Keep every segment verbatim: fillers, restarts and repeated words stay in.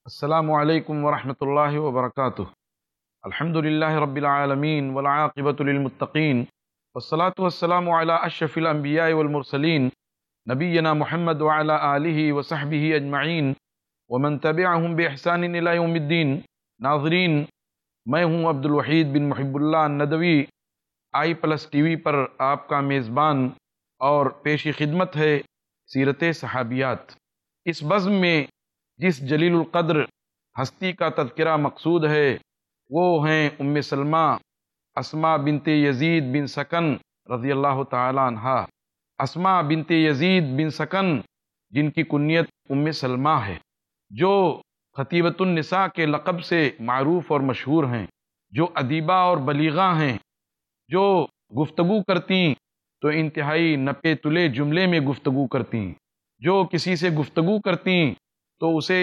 السلام علیکم ورحمۃ اللہ وبرکاتہ۔ الحمد للہ رب العالمین والعاقبۃ للمتقین والصلاة والسلام علی اشرف الانبیاء والمرسلین نبینا محمد وعلی آلہ وصحبہ اجمعین ومن تبعہم بإحسان الی یوم الدین۔ ناظرین، میں ہوں عبد Wahid bin Muhib Ullah Nadvi, I plus T V پر آپ کا میزبان، اور پیشی خدمت ہے سیرت صحابیات۔ اس بزم میں جس جلیل القدر ہستی کا تذکرہ مقصود ہے وہ ہیں ام سلمہ اسماء بنت یزید بن سکن رضی اللہ تعالی عنہا۔ اسماء بنت یزید بن سکن جن کی کنیت ام سلمہ ہے، جو خطیبۃ النساء کے لقب سے معروف اور مشہور ہیں، جو ادیبہ اور بلیغہ ہیں، جو گفتگو کرتیں تو انتہائی نپے تلے جملے میں گفتگو کرتیں، جو کسی سے گفتگو کرتیں تو اسے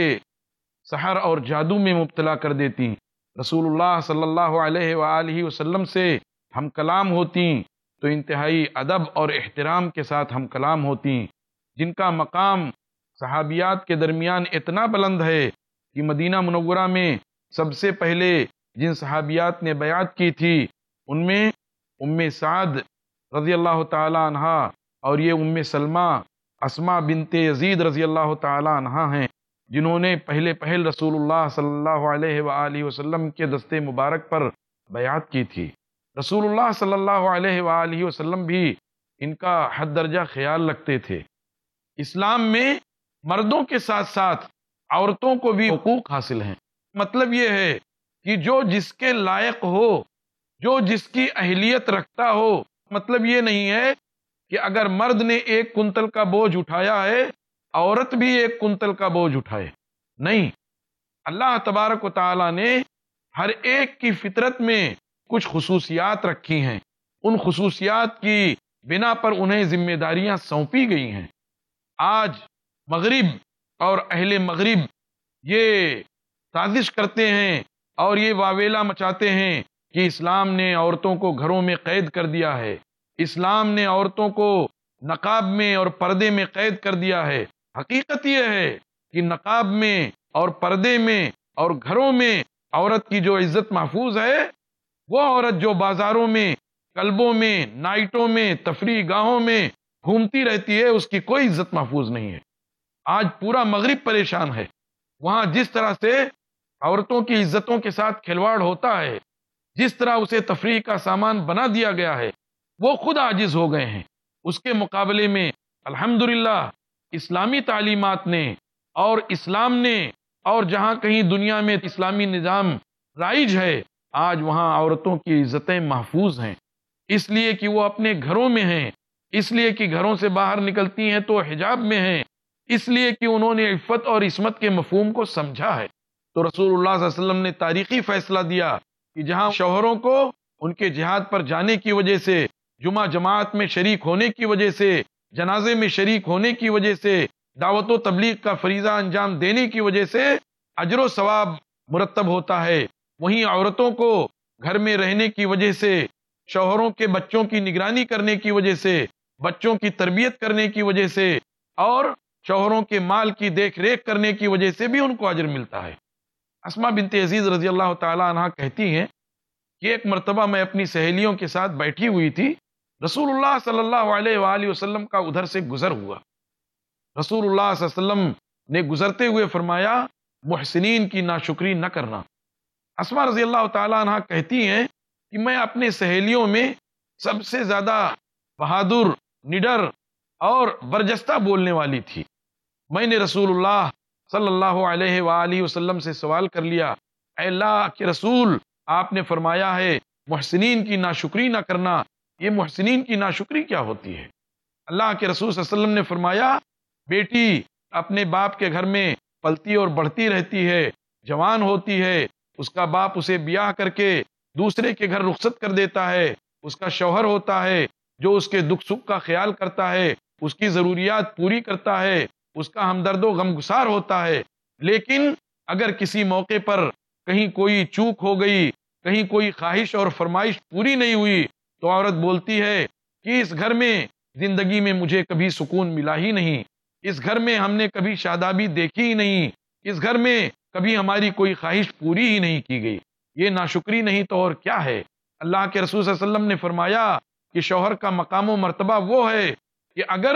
سحر اور جادو میں مبتلا کر دیتی، رسول اللہ صلی اللہ علیہ وآلہ وسلم سے ہم کلام ہوتی تو انتہائی ادب اور احترام کے ساتھ ہم کلام ہوتی، جن کا مقام صحابیات کے درمیان اتنا بلند ہے کہ مدینہ منورہ میں سب سے پہلے جن صحابیات نے بیعت کی تھی ان میں ام سعد رضی اللہ تعالی عنہا اور یہ ام سلمہ اسماء بنت یزید رضی اللہ تعالی عنہا ہیں، جنہوں نے پہلے پہل رسول اللہ صلی اللہ علیہ وآلہ وسلم کے دستے مبارک پر بیعت کی تھی۔ رسول اللہ صلی اللہ علیہ وآلہ وسلم بھی ان کا حد درجہ خیال رکھتے تھے۔ اسلام میں مردوں کے ساتھ ساتھ عورتوں کو بھی حقوق حاصل ہیں۔ مطلب یہ ہے کہ جو جس کے لائق ہو، جو جس کی اہلیت رکھتا ہو، مطلب یہ نہیں ہے کہ اگر مرد نے ایک کنتل کا بوجھ اٹھایا ہے عورت بھی ایک کنتل کا بوجھ اٹھائے، نہیں۔ اللہ تبارک و تعالی نے ہر ایک کی فطرت میں کچھ خصوصیات رکھی ہیں، ان خصوصیات کی بنا پر انہیں ذمہ داریاں سونپی گئی ہیں۔ آج مغرب اور اہل مغرب یہ سازش کرتے ہیں اور یہ واویلا مچاتے ہیں کہ اسلام نے عورتوں کو گھروں میں قید کر دیا ہے، اسلام نے عورتوں کو نقاب میں اور پردے میں قید کر دیا ہے۔ حقیقت یہ ہے کہ نقاب میں اور پردے میں اور گھروں میں عورت کی جو عزت محفوظ ہے، وہ عورت جو بازاروں میں، کلبوں میں، نائٹوں میں، تفریح گاہوں میں گھومتی رہتی ہے، اس کی کوئی عزت محفوظ نہیں ہے۔ آج پورا مغرب پریشان ہے، وہاں جس طرح سے عورتوں کی عزتوں کے ساتھ کھلواڑ ہوتا ہے، جس طرح اسے تفریح کا سامان بنا دیا گیا ہے، وہ خود عاجز ہو گئے ہیں۔ اس کے مقابلے میں الحمدللہ اسلامی تعلیمات نے اور اسلام نے اور جہاں کہیں دنیا میں اسلامی نظام رائج ہے، آج وہاں عورتوں کی عزتیں محفوظ ہیں، اس لیے کہ وہ اپنے گھروں میں ہیں، اس لیے کہ گھروں سے باہر نکلتی ہیں تو حجاب میں ہیں، اس لیے کہ انہوں نے عفت اور عصمت کے مفہوم کو سمجھا ہے۔ تو رسول اللہ صلی اللہ علیہ وسلم نے تاریخی فیصلہ دیا کہ جہاں شوہروں کو ان کے جہاد پر جانے کی وجہ سے، جمعہ جماعت میں شریک ہونے کی وجہ سے، جنازے میں شریک ہونے کی وجہ سے، دعوت و تبلیغ کا فریضہ انجام دینے کی وجہ سے اجر و ثواب مرتب ہوتا ہے، وہیں عورتوں کو گھر میں رہنے کی وجہ سے، شوہروں کے بچوں کی نگرانی کرنے کی وجہ سے، بچوں کی تربیت کرنے کی وجہ سے اور شوہروں کے مال کی دیکھ ریکھ کرنے کی وجہ سے بھی ان کو اجر ملتا ہے۔ اسماء بنت یزید رضی اللہ تعالی عنہا کہتی ہیں کہ ایک مرتبہ میں اپنی سہیلیوں کے ساتھ بیٹھی ہوئی تھی، رسول اللہ صلی اللہ علیہ وآلہ وسلم کا ادھر سے گزر ہوا۔ رسول اللہ صلی اللہ علیہ وسلم نے گزرتے ہوئے فرمایا، محسنین کی ناشکری نہ کرنا۔ اسماء رضی اللہ تعالی عنہ کہتی ہیں کہ میں اپنے سہیلیوں میں سب سے زیادہ بہادر، نڈر اور برجستہ بولنے والی تھی۔ میں نے رسول اللہ صلی اللہ علیہ وآلہ وسلم سے سوال کر لیا، اے اللہ کے رسول، آپ نے فرمایا ہے محسنین کی ناشکری نہ کرنا، یہ محسنین کی ناشکری کیا ہوتی ہے؟ اللہ کے رسول صلی اللہ علیہ وسلم نے فرمایا، بیٹی اپنے باپ کے گھر میں پلتی اور بڑھتی رہتی ہے، جوان ہوتی ہے، اس کا باپ اسے بیاہ کر کے دوسرے کے گھر رخصت کر دیتا ہے، اس کا شوہر ہوتا ہے جو اس کے دکھ سکھ کا خیال کرتا ہے، اس کی ضروریات پوری کرتا ہے، اس کا ہمدرد و غمگسار ہوتا ہے، لیکن اگر کسی موقع پر کہیں کوئی چوک ہو گئی، کہیں کوئی خواہش اور فرمائش پوری نہیں ہوئی تو عورت بولتی ہے کہ اس گھر میں زندگی میں مجھے کبھی سکون ملا ہی نہیں، اس گھر میں ہم نے کبھی شادابی دیکھی ہی نہیں، اس گھر میں کبھی ہماری کوئی خواہش پوری ہی نہیں کی گئی، یہ ناشکری نہیں تو اور کیا ہے۔ اللہ کے رسول صلی اللہ علیہ وسلم نے فرمایا کہ شوہر کا مقام و مرتبہ وہ ہے کہ اگر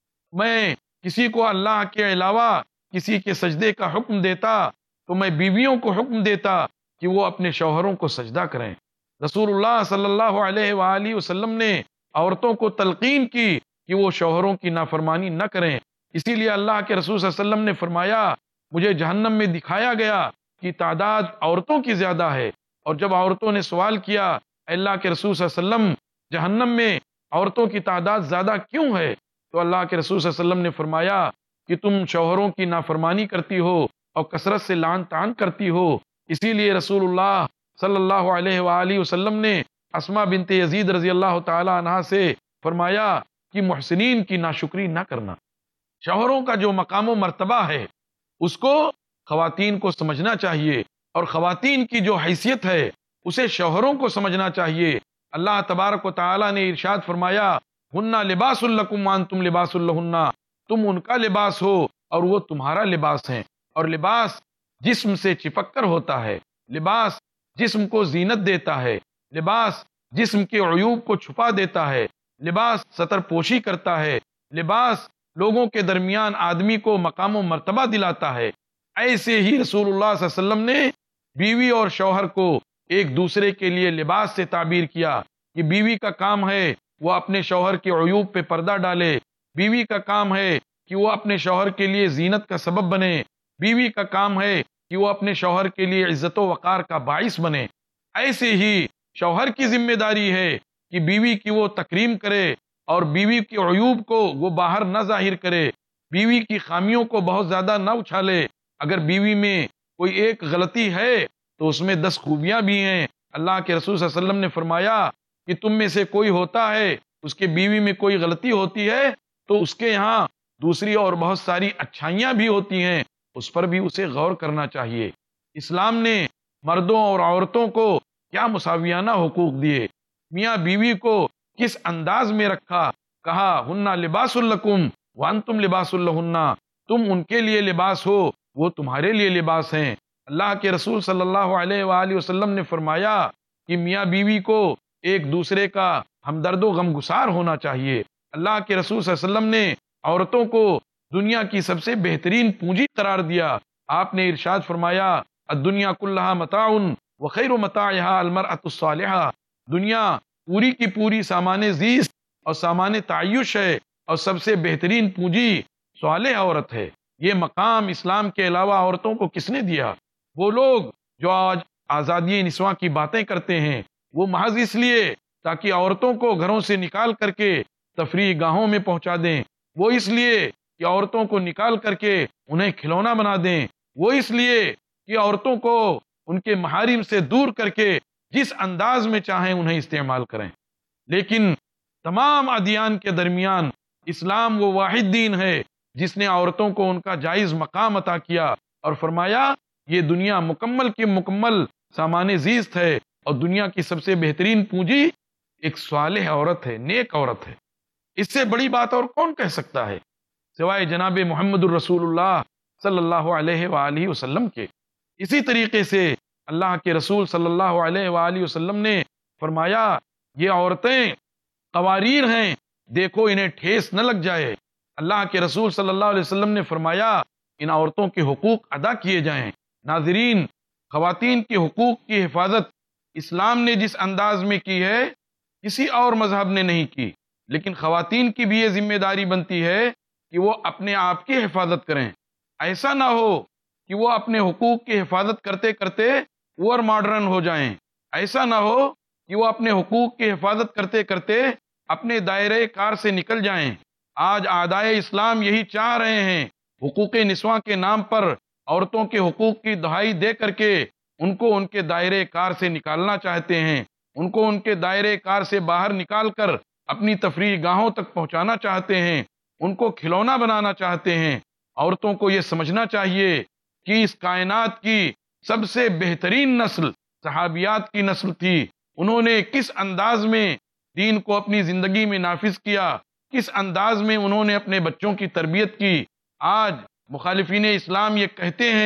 میں کسی کو اللہ کے علاوہ کسی کے سجدے کا حکم دیتا تو میں بیویوں کو حکم دیتا کہ وہ اپنے شوہروں کو سجدہ کریں۔ رسول اللہ صلی اللہ علیہ وآلہ وسلم نے عورتوں کو تلقین کی کہ وہ شوہروں کی نافرمانی نہ کریں، اسی لیے اللہ کے رسول صلی اللہ علیہ وسلم نے فرمایا مجھے جہنم میں دکھایا گیا کہ تعداد عورتوں کی زیادہ ہے، اور جب عورتوں نے سوال کیا اے اللہ کے رسول صلی اللہ علیہ وسلم جہنم میں عورتوں کی تعداد زیادہ کیوں ہے، تو اللہ کے رسول صلی اللہ علیہ وسلم نے فرمایا کہ تم شوہروں کی نافرمانی کرتی ہو اور کثرت سے لعن طعن کرتی ہو، اسی لیے رسول اللہ صلی اللہ علیہ وآلہ وسلم نے اسماء بنت یزید رضی اللہ تعالی عنہا سے فرمایا کہ محسنین کی ناشکری نہ کرنا۔ شوہروں کا جو مقام و مرتبہ ہے اس کو خواتین کو سمجھنا چاہیے، اور خواتین کی جو حیثیت ہے اسے شوہروں کو سمجھنا چاہیے۔ اللہ تبارک و تعالی نے ارشاد فرمایا ہن لباس لکم وانتم لباس لہن، تم ان کا لباس ہو اور وہ تمہارا لباس ہیں، اور لباس جسم سے چپک کر ہوتا ہے، لباس جسم کو زینت دیتا ہے، لباس جسم کے عیوب کو چھپا دیتا ہے، لباس ستر پوشی کرتا ہے، لباس لوگوں کے درمیان آدمی کو مقام و مرتبہ دلاتا ہے۔ ایسے ہی رسول اللہ صلی اللہ علیہ وسلم نے بیوی اور شوہر کو ایک دوسرے کے لیے لباس سے تعبیر کیا کہ بیوی کا کام ہے وہ اپنے شوہر کے عیوب پہ پردہ ڈالے، بیوی کا کام ہے کہ وہ اپنے شوہر کے لیے زینت کا سبب بنے، بیوی کا کام ہے کہ وہ اپنے شوہر کے لیے عزت و وقار کا باعث بنے۔ ایسے ہی شوہر کی ذمہ داری ہے کہ بیوی کی وہ تکریم کرے اور بیوی کے عیوب کو وہ باہر نہ ظاہر کرے، بیوی کی خامیوں کو بہت زیادہ نہ اچھالے۔ اگر بیوی میں کوئی ایک غلطی ہے تو اس میں دس خوبیاں بھی ہیں۔ اللہ کے رسول صلی اللہ علیہ وسلم نے فرمایا کہ تم میں سے کوئی ہوتا ہے اس کے بیوی میں کوئی غلطی ہوتی ہے تو اس کے یہاں دوسری اور بہت ساری اچھائیاں بھی ہوتی ہیں، اس پر بھی اسے غور کرنا چاہیے۔ اسلام نے مردوں اور عورتوں کو کیا مساویانہ حقوق دیے، میاں بیوی کو کس انداز میں رکھا، کہا ہن لباس لکم وانتم لباس لہن، تم ان کے لیے لباس ہو وہ تمہارے لیے لباس ہیں۔ اللہ کے رسول صلی اللہ علیہ وآلہ وسلم نے فرمایا کہ میاں بیوی کو ایک دوسرے کا ہمدرد و غمگسار ہونا چاہیے۔ اللہ کے رسول صلی اللہ علیہ وسلم نے عورتوں کو دنیا کی سب سے بہترین پونجی قرار دیا۔ آپ نے ارشاد فرمایا الدنیا کلھا متاع وخیر متاعها المرأة الصالحہ، دنیا پوری کی پوری سامان زیست اور سامان تعیش ہے، اور سب سے بہترین پونجی صالح عورت ہے۔ یہ مقام اسلام کے علاوہ عورتوں کو کس نے دیا؟ وہ لوگ جو آج آزادی نسواں کی باتیں کرتے ہیں وہ محض اس لیے تاکہ عورتوں کو گھروں سے نکال کر کے تفریح گاہوں میں پہنچا دیں، وہ اس لیے کہ عورتوں کو نکال کر کے انہیں کھلونا بنا دیں، وہ اس لیے کہ عورتوں کو ان کے محارم سے دور کر کے جس انداز میں چاہیں انہیں استعمال کریں۔ لیکن تمام ادیان کے درمیان اسلام وہ واحد دین ہے جس نے عورتوں کو ان کا جائز مقام عطا کیا اور فرمایا یہ دنیا مکمل کی مکمل سامان زیست ہے، اور دنیا کی سب سے بہترین پونجی ایک صالح عورت ہے، نیک عورت ہے۔ اس سے بڑی بات اور کون کہہ سکتا ہے سوائے جناب محمد الرسول اللہ صلی اللہ علیہ وآلہ وسلم کے۔ اسی طریقے سے اللہ کے رسول صلی اللہ علیہ وآلہ وسلم نے فرمایا یہ عورتیں قواریر ہیں، دیکھو انہیں ٹھیس نہ لگ جائے۔ اللہ کے رسول صلی اللہ علیہ وسلم نے فرمایا ان عورتوں کے حقوق ادا کیے جائیں۔ ناظرین، خواتین کے حقوق کی حفاظت اسلام نے جس انداز میں کی ہے کسی اور مذہب نے نہیں کی، لیکن خواتین کی بھی یہ ذمہ داری بنتی ہے کہ وہ اپنے آپ کی حفاظت کریں۔ ایسا نہ ہو کہ وہ اپنے حقوق کی حفاظت کرتے کرتے اوور ماڈرن ہو جائیں، ایسا نہ ہو کہ وہ اپنے حقوق کی حفاظت کرتے کرتے اپنے دائرۂ کار سے نکل جائیں۔ آج اعدائے اسلام یہی چاہ رہے ہیں، حقوق نسواں کے نام پر عورتوں کے حقوق کی دہائی دے کر کے ان کو ان کے دائرۂ کار سے نکالنا چاہتے ہیں، ان کو ان کے دائرۂ کار سے باہر نکال کر اپنی تفریح گاہوں تک پہنچانا چاہتے ہیں، ان کو کھلونا بنانا چاہتے ہیں۔ عورتوں کو یہ سمجھنا چاہیے کہ اس کائنات کی سب سے بہترین نسل صحابیات کی نسل تھی، انہوں نے کس انداز میں دین کو اپنی زندگی میں نافذ کیا، کس انداز میں انہوں نے اپنے بچوں کی تربیت کی۔ آج مخالفین اسلام یہ کہتے ہیں کہ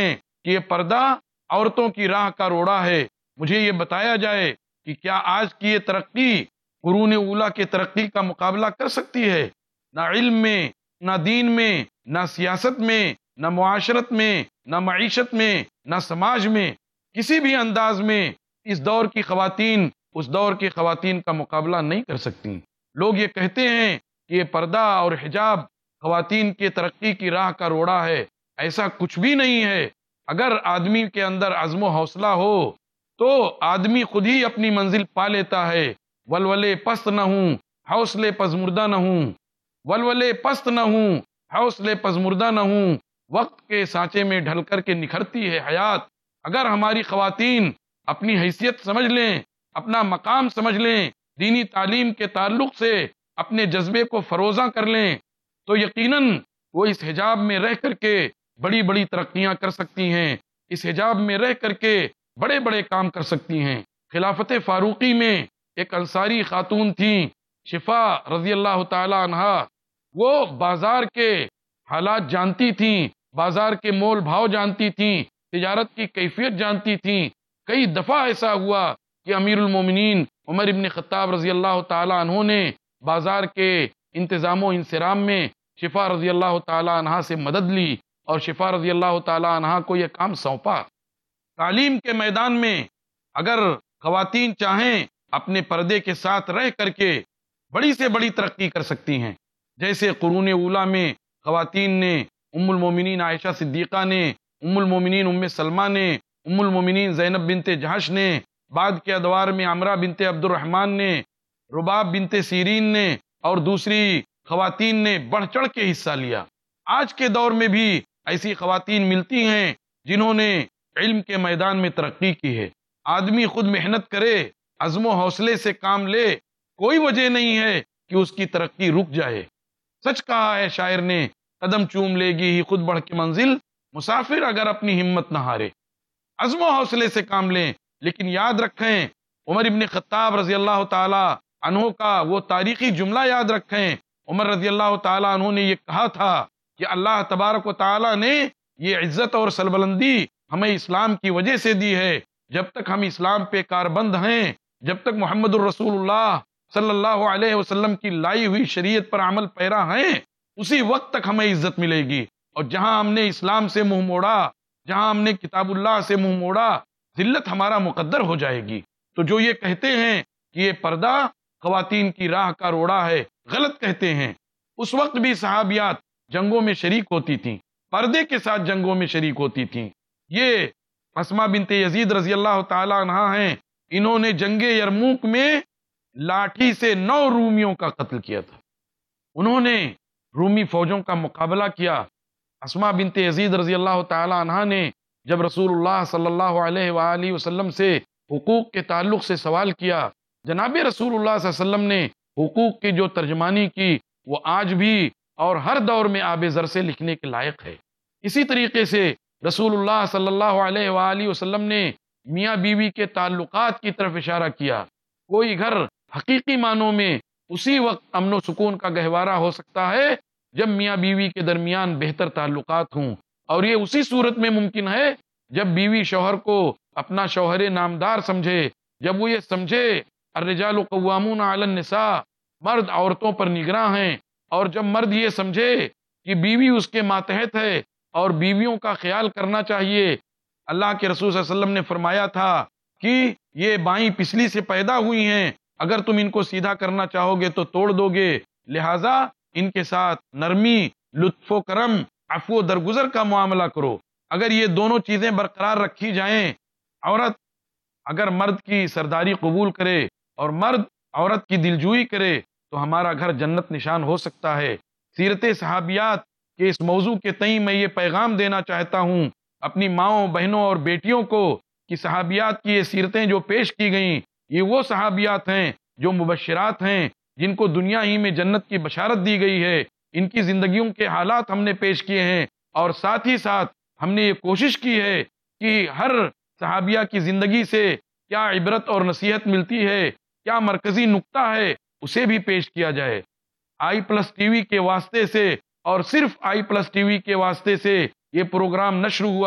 کہ یہ پردہ عورتوں کی راہ کا روڑا ہے، مجھے یہ بتایا جائے کہ کیا آج کی یہ ترقی قرون اولیٰ کے ترقی کا مقابلہ کر سکتی ہے؟ نہ علم میں، نہ دین میں، نہ سیاست میں، نہ معاشرت میں، نہ معیشت میں، نہ سماج میں، کسی بھی انداز میں اس دور کی خواتین اس دور کی خواتین کا مقابلہ نہیں کر سکتی۔ لوگ یہ کہتے ہیں کہ یہ پردہ اور حجاب خواتین کی ترقی کی راہ کا روڑا ہے، ایسا کچھ بھی نہیں ہے۔ اگر آدمی کے اندر عزم و حوصلہ ہو تو آدمی خود ہی اپنی منزل پا لیتا ہے۔ ولولے پست نہ ہوں، حوصلے پزمردہ نہ ہوں، ولولے پست نہ ہوں، حوصلے پزمردہ نہ ہوں، وقت کے سانچے میں ڈھل کر کے نکھرتی ہے حیات۔ اگر ہماری خواتین اپنی حیثیت سمجھ لیں، اپنا مقام سمجھ لیں، دینی تعلیم کے تعلق سے اپنے جذبے کو فروزاں کر لیں، تو یقیناً وہ اس حجاب میں رہ کر کے بڑی بڑی ترقیاں کر سکتی ہیں، اس حجاب میں رہ کر کے بڑے بڑے کام کر سکتی ہیں۔ خلافت فاروقی میں ایک انصاری خاتون تھیں، شفا رضی اللہ تعالی عنہا، وہ بازار کے حالات جانتی تھیں، بازار کے مول بھاؤ جانتی تھیں، تجارت کی کیفیت جانتی تھیں۔ کئی دفعہ ایسا ہوا کہ امیر المومنین عمر ابن خطاب رضی اللہ تعالی عنہ نے بازار کے انتظام و انصرام میں شفا رضی اللہ تعالی عنہا سے مدد لی اور شفا رضی اللہ تعالی عنہا کو یہ کام سونپا۔ تعلیم کے میدان میں اگر خواتین چاہیں اپنے پردے کے ساتھ رہ کر کے بڑی سے بڑی ترقی کر سکتی ہیں، جیسے قرون اولیٰ میں خواتین نے، ام المومنین عائشہ صدیقہ نے، ام المومنین ام سلمہ نے، ام المومنین زینب بنت جہش نے، بعد کے ادوار میں عمرہ بنت عبد الرحمن نے، رباب بنت سیرین نے اور دوسری خواتین نے بڑھ چڑھ کے حصہ لیا۔ آج کے دور میں بھی ایسی خواتین ملتی ہیں جنہوں نے علم کے میدان میں ترقی کی ہے۔ آدمی خود محنت کرے، عزم و حوصلے سے کام لے، کوئی وجہ نہیں ہے کہ اس کی ترقی رک جائے۔ سچ کہا ہے شاعر نے، قدم چوم لے گی ہی خود بڑھ کے منزل، مسافر اگر اپنی ہمت نہ ہارے۔ عزم و حوصلے سے کام لیں، لیکن یاد رکھیں عمر ابن خطاب رضی اللہ تعالی عنہ کا وہ تاریخی جملہ یاد رکھیں۔ عمر رضی اللہ تعالی عنہ نے یہ کہا تھا کہ اللہ تبارک و تعالی نے یہ عزت اور سربلندی ہمیں اسلام کی وجہ سے دی ہے۔ جب تک ہم اسلام پہ کاربند ہیں، جب تک محمد الرسول اللہ صلی اللہ علیہ وسلم کی لائی ہوئی شریعت پر عمل پیرا ہیں، اسی وقت تک ہمیں عزت ملے گی۔ اور جہاں ہم نے اسلام سے منہ موڑا، جہاں ہم نے کتاب اللہ سے منہ موڑا، ذلت ہمارا مقدر ہو جائے گی۔ تو جو یہ کہتے ہیں کہ یہ پردہ خواتین کی راہ کا روڑا ہے، غلط کہتے ہیں۔ اس وقت بھی صحابیات جنگوں میں شریک ہوتی تھیں، پردے کے ساتھ جنگوں میں شریک ہوتی تھیں۔ یہ اسماء بنت یزید رضی اللہ تعالی عنہا ہیں، انہوں نے جنگ یرموک میں لاٹھی سے نو رومیوں کا قتل کیا تھا۔ انہوں نے رومی فوجوں کا مقابلہ کیا۔ اسماء بنت یزید رضی اللہ تعالی عنہا نے جب رسول اللہ صلی اللہ علیہ وآلہ وسلم سے حقوق کے تعلق سے سوال کیا، جناب رسول اللہ صلی اللہ علیہ وسلم نے حقوق کی جو ترجمانی کی وہ آج بھی اور ہر دور میں آب زر سے لکھنے کے لائق ہے۔ اسی طریقے سے رسول اللہ صلی اللہ علیہ وآلہ وسلم نے میاں بیوی کے تعلقات کی طرف اشارہ کیا۔ کوئی گھر حقیقی معنوں میں اسی وقت امن و سکون کا گہوارہ ہو سکتا ہے جب میاں بیوی کے درمیان بہتر تعلقات ہوں، اور یہ اسی صورت میں ممکن ہے جب بیوی شوہر کو اپنا شوہر نامدار سمجھے، جب وہ یہ سمجھے الرجال قوامون علی النساء، مرد عورتوں پر نگراں ہیں، اور جب مرد یہ سمجھے کہ بیوی اس کے ماتحت ہے اور بیویوں کا خیال کرنا چاہیے۔ اللہ کے رسول صلی اللہ علیہ وسلم نے فرمایا تھا کہ یہ بائیں پسلی سے پیدا ہوئی ہیں، اگر تم ان کو سیدھا کرنا چاہو گے تو توڑ دو گے، لہٰذا ان کے ساتھ نرمی، لطف و کرم، عفو و درگزر کا معاملہ کرو۔ اگر یہ دونوں چیزیں برقرار رکھی جائیں، عورت اگر مرد کی سرداری قبول کرے اور مرد عورت کی دلجوئی کرے تو ہمارا گھر جنت نشان ہو سکتا ہے۔ سیرت صحابیات کے اس موضوع کے تئیں میں یہ پیغام دینا چاہتا ہوں اپنی ماؤں، بہنوں اور بیٹیوں کو کہ صحابیات کی یہ سیرتیں جو پیش کی گئیں، یہ وہ صحابیات ہیں جو مبشرات ہیں، جن کو دنیا ہی میں جنت کی بشارت دی گئی ہے۔ ان کی زندگیوں کے حالات ہم نے پیش کیے ہیں، اور ساتھ ہی ساتھ ہم نے یہ کوشش کی ہے کہ ہر صحابیہ کی زندگی سے کیا عبرت اور نصیحت ملتی ہے، کیا مرکزی نقطہ ہے، اسے بھی پیش کیا جائے۔ آئی پلس ٹی وی کے واسطے سے اور صرف آئی پلس ٹی وی کے واسطے سے یہ پروگرام نشر ہوا ہے،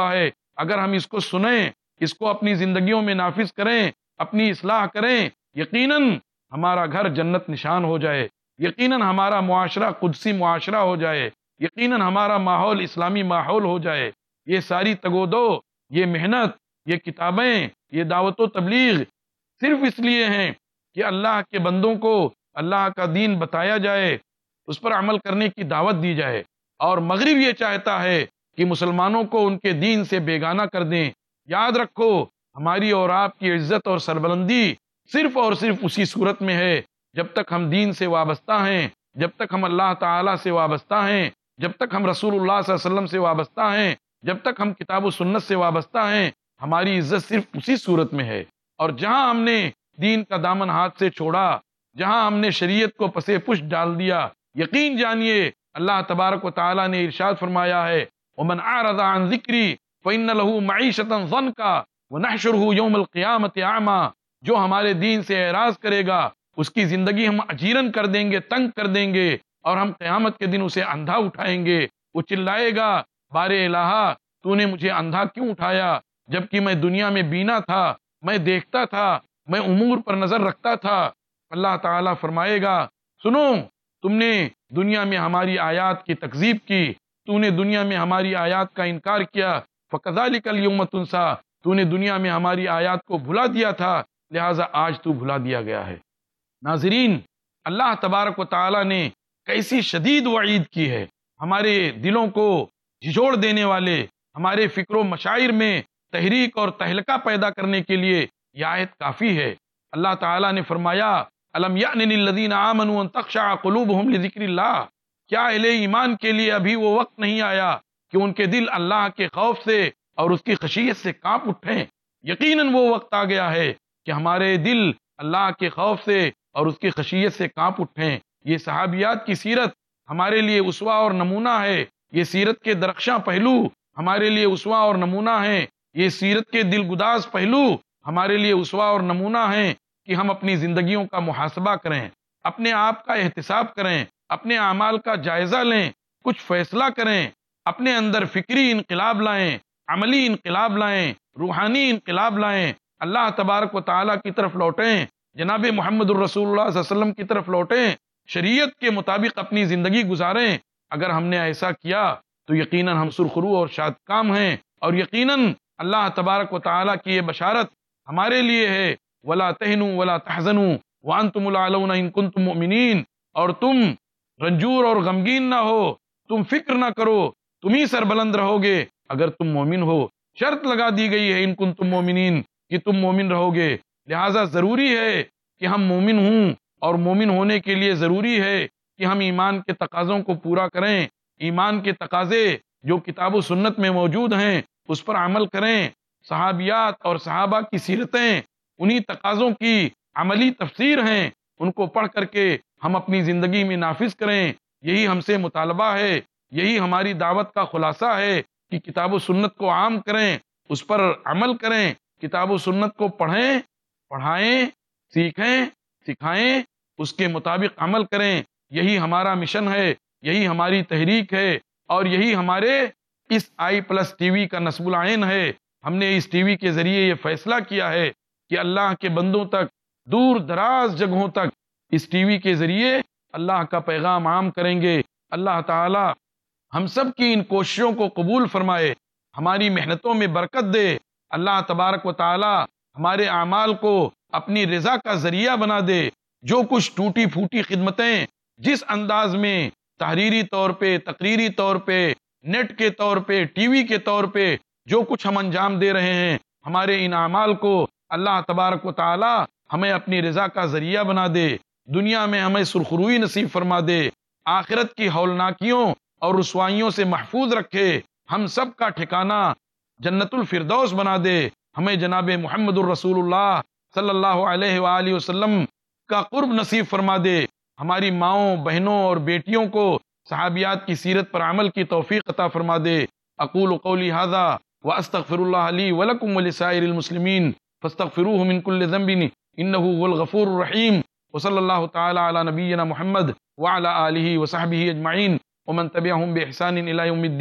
اگر ہم اس کو سنیں، اس کو اپنی زندگیوں میں نافذ کریں، اپنی اصلاح کریں، یقیناً ہمارا گھر جنت نشان ہو جائے، یقیناً ہمارا معاشرہ قدسی معاشرہ ہو جائے، یقیناً ہمارا ماحول اسلامی ماحول ہو جائے۔ یہ ساری تگودو، یہ محنت، یہ کتابیں، یہ دعوت و تبلیغ صرف اس لیے ہیں کہ اللہ کے بندوں کو اللہ کا دین بتایا جائے، اس پر عمل کرنے کی دعوت دی جائے۔ اور مغرب یہ چاہتا ہے کہ مسلمانوں کو ان کے دین سے بیگانہ کر دیں۔ یاد رکھو، ہماری اور آپ کی عزت اور سربلندی صرف اور صرف اسی صورت میں ہے جب تک ہم دین سے وابستہ ہیں، جب تک ہم اللہ تعالیٰ سے وابستہ ہیں، جب تک ہم رسول اللہ صلی اللہ علیہ وسلم سے وابستہ ہیں، جب تک ہم کتاب و سنت سے وابستہ ہیں، ہماری عزت صرف اسی صورت میں ہے۔ اور جہاں ہم نے دین کا دامن ہاتھ سے چھوڑا، جہاں ہم نے شریعت کو پسے پشت ڈال دیا، یقین جانیے اللہ تبارک و تعالیٰ نے ارشاد فرمایا ہے وَمَنْ أَعْرَضَ عَنْ ذِكْرِي فَإِنَّ لَهُ مَعِيشَةً ضَنْكًا وَنَحْشُرُهُ يَوْمَ الْقِيَامَةِ أَعْمَى۔ جو ہمارے دین سے اعراض کرے گا اس کی زندگی ہم اجیرن کر دیں گے، تنگ کر دیں گے، اور ہم قیامت کے دن اسے اندھا اٹھائیں گے۔ وہ چلائے گا بارے الہا، تو نے مجھے اندھا کیوں اٹھایا جبکہ میں دنیا میں بینا تھا، میں دیکھتا تھا، میں امور پر نظر رکھتا تھا۔ اللہ تعالیٰ فرمائے گا سنو، تم نے دنیا میں ہماری آیات کی تکذیب کی، تو نے دنیا میں ہماری آیات کا انکار کیا، فَكَذَلِكَ الْيَوْمَ تُنسَىٰ، تو نے دنیا میں ہماری آیات کو بھلا دیا تھا، لہٰذا آج تو بھلا دیا گیا ہے۔ ناظرین، اللہ تبارک و تعالیٰ نے کیسی شدید وعید کی ہے، ہمارے دلوں کو جھجوڑ دینے والے، ہمارے فکر و مشاعر میں تحریک اور تہلکہ پیدا کرنے کے لیے یہ آیت کافی ہے۔ اللہ تعالیٰ نے فرمایا الم یأن للذین آمنوا ان تخشع قلوبہم لذکر اللہ، کیا اہل ایمان کے لیے ابھی وہ وقت نہیں آیا کہ ان کے دل اللہ کے خوف سے اور اس کی خشیت سے کانپ اٹھیں؟ یقیناً وہ وقت آ گیا ہے کہ ہمارے دل اللہ کے خوف سے اور اس کی خشیت سے کانپ اٹھیں۔ یہ صحابیات کی سیرت ہمارے لیے اسوہ اور نمونہ ہے، یہ سیرت کے درخشاں پہلو ہمارے لیے اسوہ اور نمونہ ہیں، یہ سیرت کے دل گداز پہلو ہمارے لیے اسوہ اور نمونہ ہیں کہ ہم اپنی زندگیوں کا محاسبہ کریں، اپنے آپ کا احتساب کریں، اپنے اعمال کا جائزہ لیں، کچھ فیصلہ کریں، اپنے اندر فکری انقلاب لائیں، عملی انقلاب لائیں، روحانی انقلاب لائیں، اللہ تبارک و تعالیٰ کی طرف لوٹیں، جناب محمد الرسول اللہ صلی اللہ علیہ وسلم کی طرف لوٹیں، شریعت کے مطابق اپنی زندگی گزاریں۔ اگر ہم نے ایسا کیا تو یقیناً ہم سرخرو اور شاد کام ہیں، اور یقیناً اللہ تبارک و تعالیٰ کی یہ بشارت ہمارے لیے ہے وَلَا تَهِنُوا وَلَا تَحْزَنُوا وَأَنْتُمُ الْأَعْلَوْنَ إِن كُنتُم مُؤْمِنِينَ، اور تم رنجور اور غمگین نہ ہو، تم فکر نہ کرو، تم ہی سربلند رہو گے اگر تم مومن ہو۔ شرط لگا دی گئی ہے ان کنتم مومنین، کہ تم مومن رہو گے، لہٰذا ضروری ہے کہ ہم مومن ہوں، اور مومن ہونے کے لیے ضروری ہے کہ ہم ایمان کے تقاضوں کو پورا کریں، ایمان کے تقاضے جو کتاب و سنت میں موجود ہیں اس پر عمل کریں۔ صحابیات اور صحابہ کی سیرتیں انہی تقاضوں کی عملی تفسیر ہیں، ان کو پڑھ کر کے ہم اپنی زندگی میں نافذ کریں۔ یہی ہم سے مطالبہ ہے، یہی ہماری دعوت کا خلاصہ ہے کہ کتاب و سنت کو عام کریں، اس پر عمل کریں، کتاب و سنت کو پڑھیں، پڑھائیں، سیکھیں، سکھائیں، اس کے مطابق عمل کریں۔ یہی ہمارا مشن ہے، یہی ہماری تحریک ہے، اور یہی ہمارے اس آئی پلس ٹی وی کا نصب العین ہے۔ ہم نے اس ٹی وی کے ذریعے یہ فیصلہ کیا ہے کہ اللہ کے بندوں تک، دور دراز جگہوں تک اس ٹی وی کے ذریعے اللہ کا پیغام عام کریں گے۔ اللہ تعالی ہم سب کی ان کوششوں کو قبول فرمائے، ہماری محنتوں میں برکت دے۔ اللہ تبارک و تعالی ہمارے اعمال کو اپنی رضا کا ذریعہ بنا دے۔ جو کچھ ٹوٹی پھوٹی خدمتیں جس انداز میں تحریری طور پہ، تقریری طور پہ، نیٹ کے طور پہ، ٹی وی کے طور پہ جو کچھ ہم انجام دے رہے ہیں، ہمارے ان اعمال کو اللہ تبارک و تعالی ہمیں اپنی رضا کا ذریعہ بنا دے، دنیا میں ہمیں سرخروئی نصیب فرما دے، آخرت کی ہولناکیوں اور رسوائیوں سے محفوظ رکھے، ہم سب کا ٹھکانہ جنت الفردوس بنا دے، ہمیں جناب محمد الرسول اللہ صلی اللہ علیہ وآلہ وسلم کا قرب نصیب فرما دے، ہماری ماؤں، بہنوں اور بیٹیوں کو صحابیات کی سیرت پر عمل کی توفیق عطا فرما دے۔ اقول قولی ھذا واستغفر اللہ لی ولکم ولسائر المسلمین فاستغفروہ من کل ذنب انہ هو الغفور الرحیم، وصلی اللہ تعالی علی نبینا محمد وعلی آلہ وصحبہ اجمعین ومن تبعہم بإحسان الی یوم الدین۔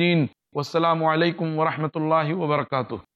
والسلام علیکم ورحمۃ اللہ وبرکاتہ.